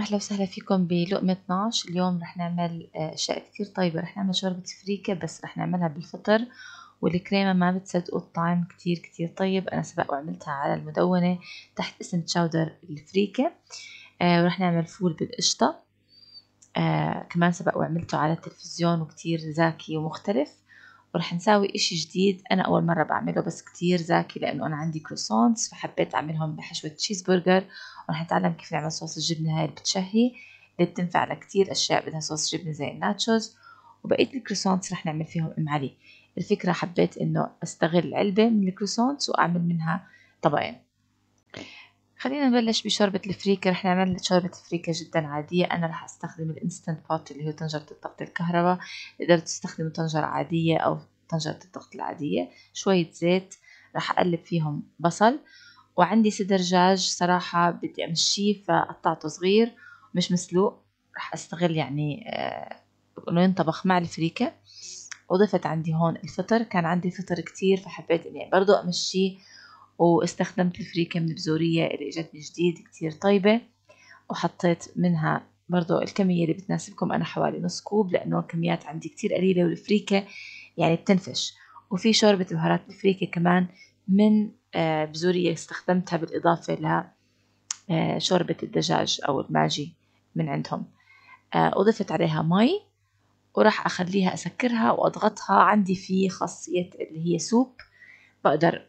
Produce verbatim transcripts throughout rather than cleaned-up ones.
أهلا وسهلا فيكم بلقمة اثناشر. اليوم رح نعمل أشياء كتير طيبة. رح نعمل شوربة فريكة بس رح نعملها بالفطر، والكريمة ما بتصدقوا الطعم كتير كتير طيب. أنا سبق وعملتها على المدونة تحت اسم تشاودر الفريكة. آه ورح نعمل فول بالقشطة. آه كمان سبق وعملته على التلفزيون وكتير زاكي ومختلف. ورح نساوي إشي جديد أنا أول مرة بعمله بس كتير زاكي، لأنه أنا عندي كروسونتس فحبيت أعملهم بحشوة تشيز برجر. ورح نتعلم كيف نعمل صوص الجبنة هاي اللي بتشهي، اللي بتنفع لكتير أشياء بدها صوص جبنة زي الناتشوز. وبقية الكروسونتس رح نعمل فيهم أم علي. الفكرة حبيت إنه أستغل علبة من الكروسونتس وأعمل منها طبقين. خلينا نبلش بشوربة الفريكة. رح نعمل شوربة فريكة جدا عادية. أنا رح أستخدم الإنستنت بوت اللي هو طنجرة الضغط الكهرباء. تقدر تستخدم طنجرة عادية أو طنجرة الضغط العادية. شوية زيت، رح أقلب فيهم بصل، وعندي صدر دجاج صراحة بدي أمشيه فقطعته صغير مش مسلوق. رح أستغل يعني آه إنه ينطبخ مع الفريكة. وضفت عندي هون الفطر، كان عندي فطر كتير فحبيت إني برضو أمشيه، واستخدمت الفريكة من بزورية اللي اجتني جديد كتير طيبة. وحطيت منها برضو الكمية اللي بتناسبكم، أنا حوالي نص كوب لأنه الكميات عندي كتير قليلة والفريكة يعني بتنفش. وفي شوربة بهارات الفريكة كمان من بزورية استخدمتها بالإضافة لشوربة الدجاج أو الماجي من عندهم. أضفت عليها مي وراح أخليها أسكرها وأضغطها. عندي في خاصية اللي هي سوب بقدر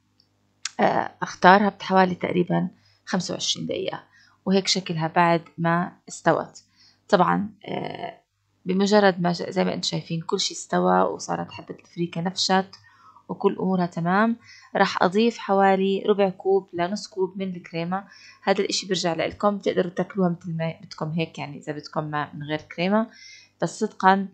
اختارها بحوالي تقريبا خمسة وعشرين دقيقة، وهيك شكلها بعد ما استوت. طبعا بمجرد ما زي ما انتم شايفين كل شيء استوى وصارت حبة الفريكة نفشت وكل امورها تمام، راح اضيف حوالي ربع كوب لنص كوب من الكريمة. هذا الاشي برجع لكم، بتقدروا تاكلوها مثل ما بدكم هيك، يعني اذا بدكم ما من غير كريمة. بس صدقا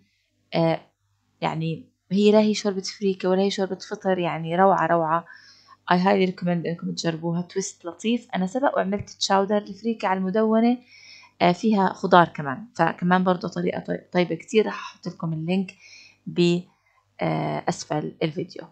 يعني هي لا هي شوربة فريكة ولا هي شوربة فطر، يعني روعة روعة. I highly recommend انكم تجربوها. تويست لطيف. انا سبق وعملت تشاودر الفريكة على المدونة فيها خضار كمان، فكمان برضو طريقة طيبة كتير. رح احط لكم اللينك باسفل الفيديو.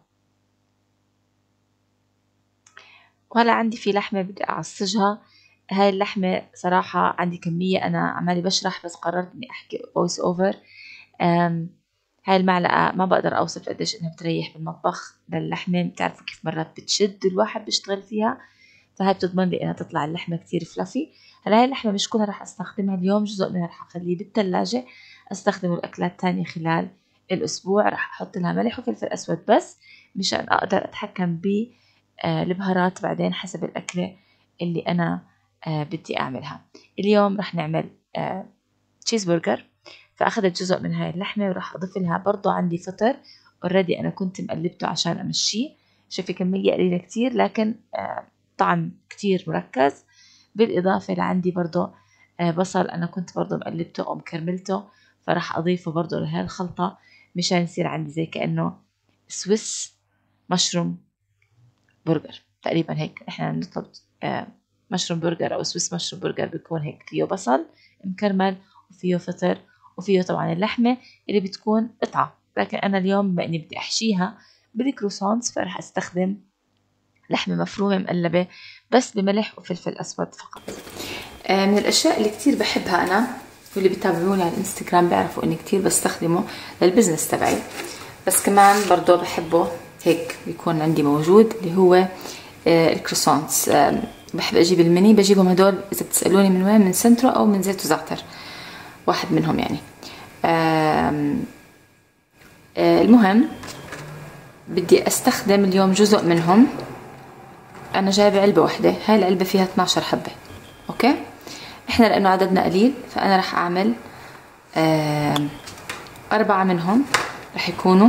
وهلا عندي في لحمة بدي اعصجها. هاي اللحمة صراحة عندي كمية، انا عمالي بشرح بس قررت اني احكي voice over. هاي المعلقة ما بقدر أوصف قديش إنها بتريح بالمطبخ للحمة. بتعرفوا كيف مرات بتشد الواحد بيشتغل فيها، فهاي بتضمن لي إنها تطلع اللحمة كتير فلافي. هلا هاي اللحمة مش كلها رح أستخدمها اليوم، جزء منها رح أخليه بالثلاجة أستخدمه الأكلات تانية خلال الأسبوع. رح أحط لها ملح وفلفل أسود بس مشان أقدر أتحكم بالبهارات بعدين حسب الأكلة اللي أنا بدي أعملها. اليوم رح نعمل تشيز برجر، فأخذت جزء من هاي اللحمة وراح أضيف لها برضو عندي فطر اوريدي أنا كنت مقلبته عشان أمشيه. شوفي كمية قليلة كتير لكن آه طعم كتير مركز. بالإضافة لعندي برضو آه بصل أنا كنت برضو مقلبته أو مكرملته، فراح أضيفه برضو لهاي الخلطة مشان يصير عندي زي كأنه سويس مشروم برجر تقريبا. هيك إحنا نطلب آه مشروم برجر أو سويس مشروم برجر، بيكون هيك فيه بصل مكرمل وفيه فطر وفيه طبعا اللحمة اللي بتكون قطعة. لكن أنا اليوم بما إني بدي أحشيها بالكروسونز فرح أستخدم لحمة مفرومة مقلبة بس بملح وفلفل أسود فقط. آه من الأشياء اللي كتير بحبها أنا واللي بيتابعوني على الانستغرام بيعرفوا إني كتير بستخدمه للبزنس تبعي، بس كمان برضو بحبه هيك بيكون عندي موجود اللي هو آه الكروسونز. آه بحب أجيب الميني، بجيبهم هدول إذا بتسألوني من وين، من سنترو أو من زيت وزعتر، واحد منهم يعني. آه آه المهم بدي استخدم اليوم جزء منهم. انا جايبه علبه واحده، هاي العلبه فيها اثناشر حبه. اوكي، احنا لانه عددنا قليل فانا رح اعمل آه اربعه منهم رح يكونوا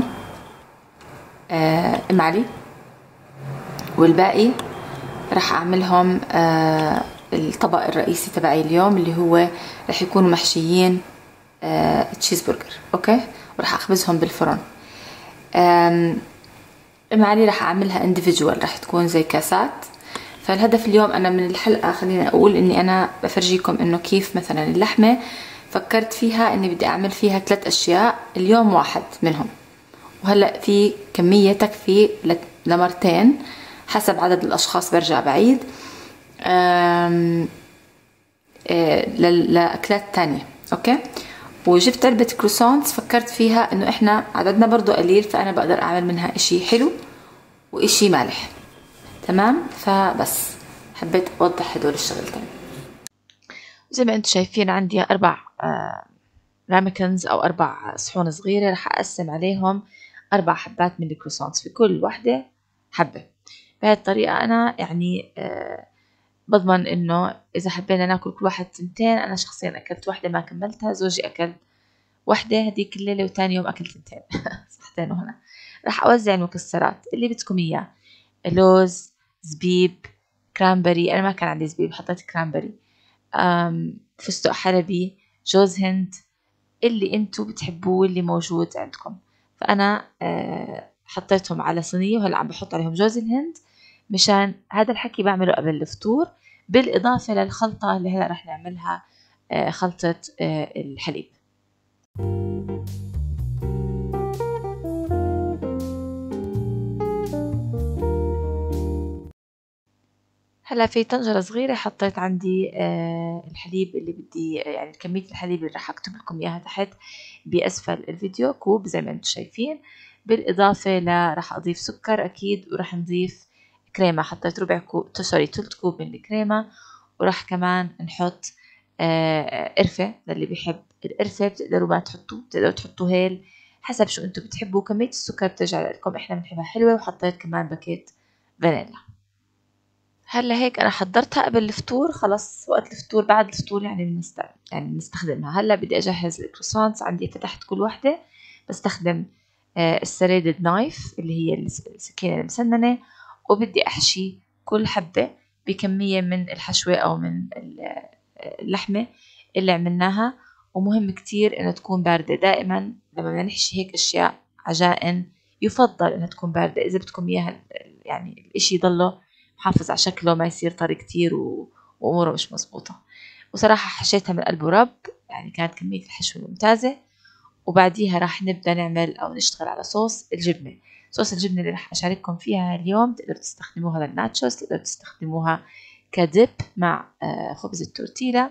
آه ام علي، والباقي رح اعملهم آه الطبق الرئيسي تبعي اليوم اللي هو رح يكونوا محشيين آه تشيز برجر. اوكي، ورح اخبزهم بالفرن. ام علي رح اعملها individual، رح تكون زي كاسات. فالهدف اليوم انا من الحلقه خلينا اقول اني انا بفرجيكم انه كيف مثلا اللحمه فكرت فيها اني بدي اعمل فيها ثلاث اشياء اليوم واحد منهم، وهلا في كميه تكفي لمرتين حسب عدد الاشخاص. برجع بعيد آه لأكلات تانية. أوكي. وجبت علبة كروسونز فكرت فيها إنه إحنا عددنا برضو قليل، فأنا بقدر أعمل منها إشي حلو وإشي مالح. تمام. فبس حبيت أوضح هدول الشغلتين. زي ما أنتم شايفين عندي أربع آه رامكنز أو أربع صحون صغيرة، رح أقسم عليهم أربع حبات من الكروسونز، في كل واحدة حبة. بهذه الطريقة أنا يعني آه بضمن إنه إذا حبينا ناكل كل واحد تنتين، أنا شخصيا أكلت واحدة ما كملتها، زوجي أكل واحدة هديك الليلة وتاني يوم أكلت تنتين صحتين. وهنا راح أوزع المكسرات اللي بدكم إياه: لوز، زبيب، كرامبري. أنا ما كان عندي زبيب، حطيت كرامبري، فستق حلبي، جوز هند، اللي انتو بتحبوه واللي موجود عندكم. فأنا أه حطيتهم على صينية، وهلأ عم بحط عليهم جوز الهند مشان هذا الحكي بعمله قبل الفطور، بالإضافة للخلطة اللي هلأ رح نعملها أه خلطة أه الحليب. هلا في طنجرة صغيرة حطيت عندي آه الحليب اللي بدي، يعني كمية الحليب اللي راح أكتب لكم إياها تحت بأسفل الفيديو، كوب زي ما أنتم شايفين. بالإضافة ل راح أضيف سكر أكيد، وراح نضيف كريمة. حطيت ربع كوب سوري ثلث كوب من الكريمة، وراح كمان نحط آه قرفة للي بيحب القرفة. بتقدروا ما تحطوا، بتقدروا تحطوا هيل حسب شو أنتم بتحبوا. كمية السكر بترجع لكم، إحنا بنحبها حلوة. وحطيت كمان باكيت فانيلا. هلا هيك انا حضرتها قبل الفطور، خلص وقت الفطور بعد الفطور يعني بنستخدم يعني بنستخدمها. هلا بدي اجهز الكروسانتس. عندي فتحت كل وحده، بستخدم آه السريدد نايف اللي هي السكينه المسننه، وبدي احشي كل حبه بكميه من الحشوه او من اللحمه اللي عملناها. ومهم كتير انها تكون بارده. دائما لما بدنا نحشي هيك اشياء عجائن يفضل انها تكون بارده، اذا بدكم اياها يعني الاشي يضله محافظ على شكله، ما يصير طري كتير و... وأموره مش مزبوطة. وصراحة حشيتها من قلب ورب، يعني كانت كمية الحشو ممتازة. وبعديها راح نبدأ نعمل أو نشتغل على صوص الجبنة. صوص الجبنة اللي راح أشارككم فيها اليوم تقدروا تستخدموها للناتشوز، تقدروا تستخدموها كديب مع خبز التورتيلا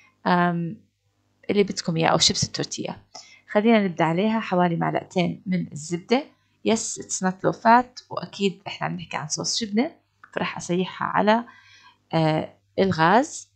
اللي بدكم إياه، أو شيبس التورتيلا. خلينا نبدأ عليها. حوالي معلقتين من الزبدة. يس اتس نوت لو فات، وأكيد إحنا عم نحكي عن صوص جبنة، فرح أسيحها على آه الغاز.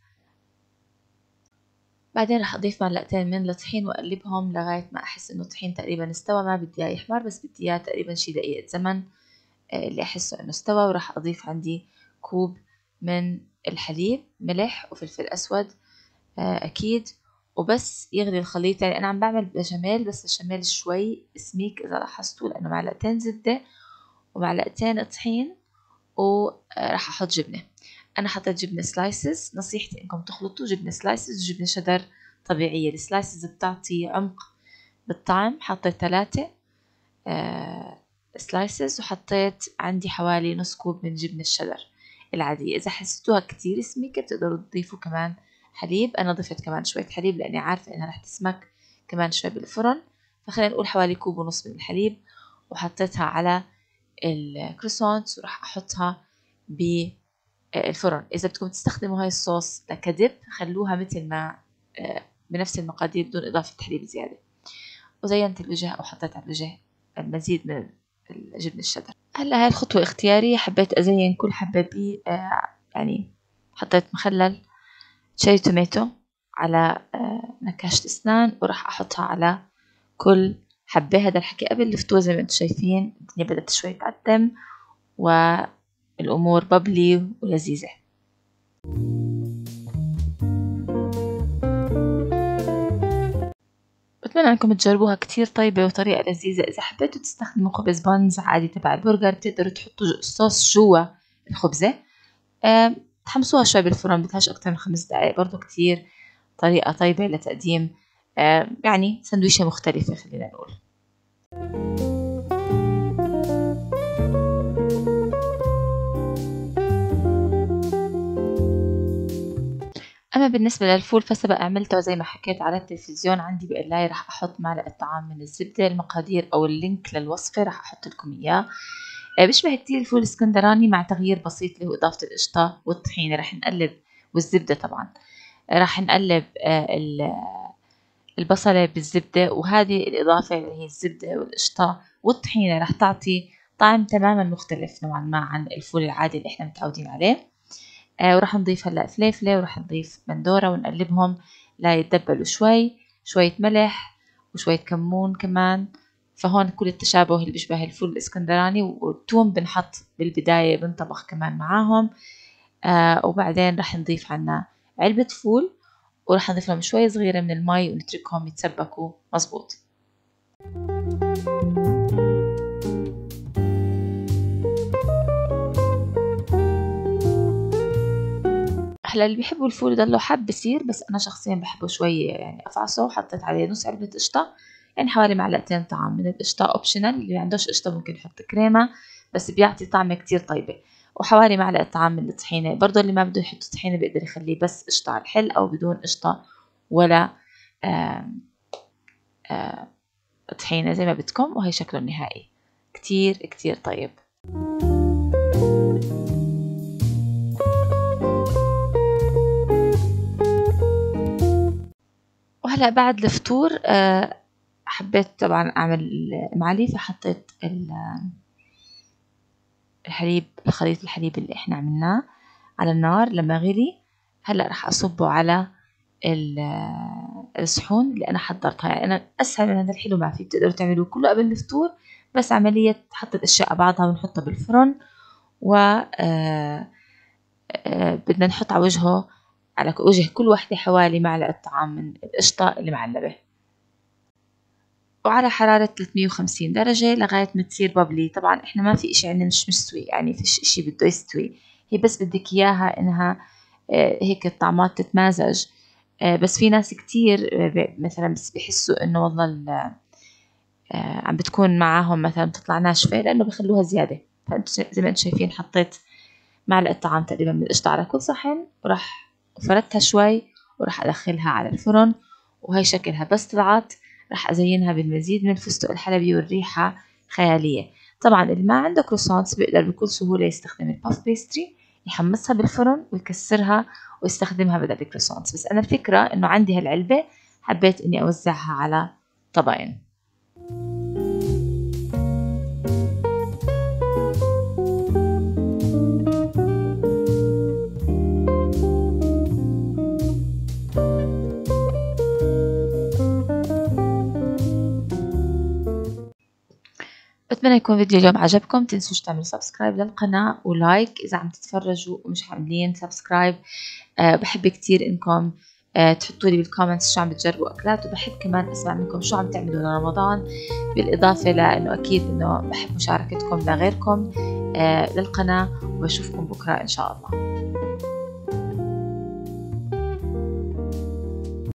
بعدين رح أضيف معلقتين من الطحين وأقلبهم لغاية ما أحس إنه الطحين تقريبا استوى. ما بدي إياه يحمر، بس بدي إياه تقريبا شي دقيقة زمن آه اللي أحسه إنه استوى. وراح أضيف عندي كوب من الحليب، ملح وفلفل أسود آه أكيد، وبس يغلي الخليط. يعني أنا عم بعمل بشاميل، بس بشاميل شوي سميك إذا لاحظتوا، لأنه معلقتين زبدة ومعلقتين طحين، وراح أحط جبنة. أنا حطيت جبنة سلايسز. نصيحتي إنكم تخلطوا جبنة سلايسز وجبنة شدر طبيعية. السلايسز بتعطي عمق بالطعم. حطيت ثلاثة آه سلايسز، وحطيت عندي حوالي نص كوب من جبنة الشدر العادية. إذا حسيتوها كتير سميكة بتقدروا تضيفوا كمان حليب. أنا ضفت كمان شوية حليب لأني عارفة إنها رح تسمك كمان شوي بالفرن، فخلينا نقول حوالي كوب ونص من الحليب. وحطيتها على الكروسونت وراح أحطها بالفرن. إذا بدكم تستخدموا هاي الصوص كدب، خلوها مثل ما بنفس المقادير بدون إضافة حليب زيادة. وزينت الوجه أو حطيت على الوجه المزيد من الجبن الشدر. هلا هاي الخطوة اختيارية، حبيت أزين كل حبة ب يعني حطيت مخلل شيري توميتو على نكاشة أسنان، وراح أحطها على كل حبة. هذا الحكي قبل الفطور. زي ما انتم شايفين الدنيا بدأت شوي تعتم والأمور ببلي ولذيذة. بتمنى انكم تجربوها، كتير طيبة وطريقة لذيذة. إذا حبيتوا تستخدموا خبز بانز عادي تبع البرجر، بتقدروا تحطوا الصوص جوا الخبزة، أه تحمصوها شوي بالفرن، بدهاش أكتر من خمس دقايق. برضو كتير طريقة طيبة لتقديم أه يعني سندويشة مختلفة خلينا نقول. أما بالنسبة للفول فسبق عملته زي ما حكيت على التلفزيون. عندي بقلاية راح أحط معلقة طعام من الزبدة. المقادير أو اللينك للوصفة راح أحط لكم إياه. بيشبه كتير الفول الاسكندراني مع تغيير بسيط اللي هو إضافة القشطة والطحينة. راح نقلب والزبدة طبعا. راح نقلب البصلة بالزبدة، وهذه الإضافة اللي هي الزبدة والقشطة والطحينة راح تعطي طعم تماما مختلف نوعا ما عن الفول العادي اللي احنا متعودين عليه. آه وراح نضيف هلأ فليفلة وراح نضيف بندورة ونقلبهم ليتدبلوا شوي، شوية ملح وشوية كمون كمان. فهون كل التشابه اللي بيشبه الفول الاسكندراني، والثوم بنحط بالبداية بنطبخ كمان معاهم. آه وبعدين راح نضيف عنا علبة فول، وراح نضيف لهم شوي صغيرة من المي ونتركهم يتسبكوا مظبوط. هلا اللي بيحبوا الفول يضلوا حب بصير، بس أنا شخصيا بحبه شوية يعني أفعصه، وحطيت عليه نص علبة قشطة، يعني حوالي معلقتين طعام من القشطة أوبشنال، اللي عندوش قشطة ممكن يحط كريمة، بس بيعطي طعمة كتير طيبة. وحوالي معلقة طعام من الطحينة، برضو اللي ما بده يحط طحينة بيقدر يخليه بس قشطة على الحل أو بدون قشطة ولا آم آم طحينة زي ما بدكم. وهي شكله النهائي كتير كتير طيب. وهلأ بعد الفطور حبيت طبعا أعمل معلي، فحطيت الحليب، الخليط الحليب اللي احنا عملناه على النار لما غلي. هلأ رح أصبه على الصحون اللي أنا حضرتها. يعني أنا أسهل من هذا الحلو ما في، بتقدروا تعملوه كله قبل الفطور، بس عملية حط الأشياء على بعضها ونحطها بالفرن. و آه آه بدنا نحط على وجهه، على وجه كل وحدة حوالي معلقة طعام من القشطة اللي معلبة، وعلى حرارة ثلاثمية وخمسين درجة لغاية ما تصير بابلي. طبعا احنا ما في اشي عندنا مش مستوي، يعني فيش اشي بده يستوي، هي بس بدك اياها انها آه هيك الطعمات تتمازج. آه بس في ناس كتير آه مثلا بس بيحسوا انه والله آه عم بتكون معاهم مثلا تطلع ناشفة لانه بخلوها زيادة. فانتم زي ما انتم شايفين حطيت معلقة طعام تقريبا من القشطة على كل صحن، وراح فردتها شوي وراح ادخلها على الفرن. وهي شكلها بس طلعت، راح أزينها بالمزيد من الفستق الحلبي والريحة خيالية. طبعا اللي ما عنده كروسانتس بيقدر بكل سهولة يستخدم الباف بيستري، يحمصها بالفرن ويكسرها ويستخدمها بدل الكروسانتس. بس أنا الفكرة إنه عندي هالعلبة حبيت إني أوزعها على طبقين. بتمنى يكون فيديو اليوم عجبكم. تنسوش تعملوا سبسكرايب للقناة ولايك إذا عم تتفرجوا ومش عاملين سبسكرايب. أه بحب كتير إنكم أه تحطوا لي بالكومنتس شو عم بتجربوا أكلات، وبحب كمان أسمع منكم شو عم تعملوا لرمضان، بالإضافة لأنه أكيد إنه بحب مشاركتكم لغيركم أه للقناة. وبشوفكم بكرة إن شاء الله.